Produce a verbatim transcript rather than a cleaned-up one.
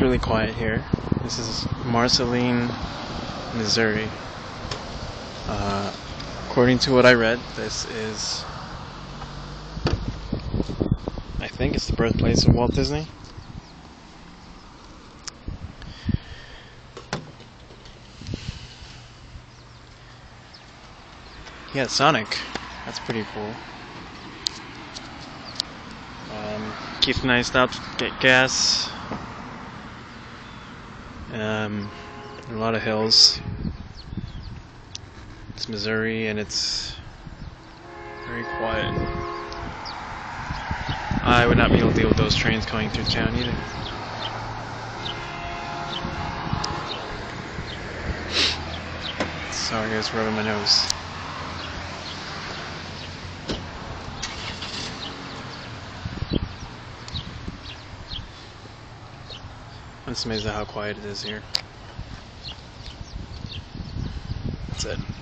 It's really quiet here. This is Marceline, Missouri. Uh, according to what I read, this is, I think it's the birthplace of Walt Disney. Yeah, Sonic. That's pretty cool. Um, Keith and I stopped to get gas. Um, a lot of hills. It's Missouri and it's very quiet. I would not be able to deal with those trains going through town either. Sorry, I was rubbing my nose. I'm just amazed at how quiet it is here. That's it.